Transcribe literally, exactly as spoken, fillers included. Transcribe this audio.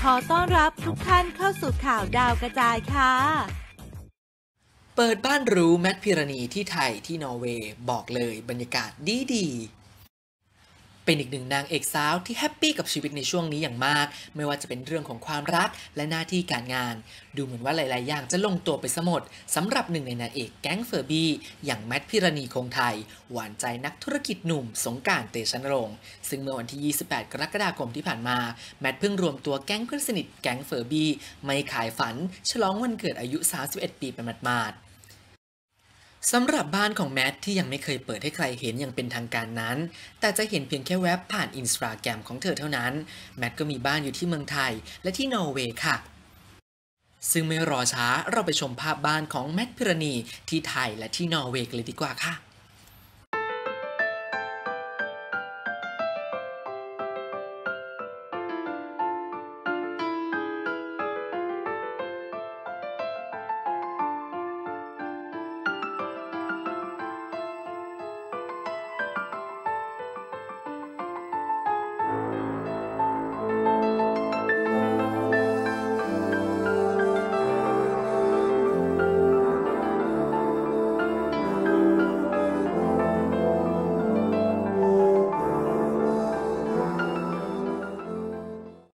อต้อนรับทุกท่านเข้าสู่ข่าวดาวกระจายค่ะเปิดบ้านหรูแมทพิรณีที่ไทยที่นอร์เวย์บอกเลยบรรยากาศดีดีเป็นอีกหนึ่งนางเอกสาวที่แฮปปี้กับชีวิตในช่วงนี้อย่างมากไม่ว่าจะเป็นเรื่องของความรักและหน้าที่การงานดูเหมือนว่าหลายๆอย่างจะลงตัวไปซะหมดสำหรับหนึ่งในนางเอกแก๊งเฟอร์บี้อย่างแมทพิรณีคงไทยหวานใจนักธุรกิจหนุ่มสงกรานต์ เตชะนรงค์ซึ่งเมื่อวันที่ยี่สิบแปดกรกฎาคมที่ผ่านมาแมทเพิ่งรวมตัวแก๊งเพื่อนสนิทแก๊งเฟอร์บี้ไม่ขายฝันฉลองวันเกิดอายุสามสิบเอ็ดปีเป็นหมาดๆสำหรับบ้านของแมทที่ยังไม่เคยเปิดให้ใครเห็นอย่างเป็นทางการนั้นแต่จะเห็นเพียงแค่แว็บผ่านอินสตาแกรมของเธอเท่านั้นแมทก็มีบ้านอยู่ที่เมืองไทยและที่นอร์เวย์ค่ะซึ่งไม่รอช้าเราไปชมภาพบ้านของแมทพิรณีที่ไทยและที่นอร์เวย์กันเลยดีกว่าค่ะ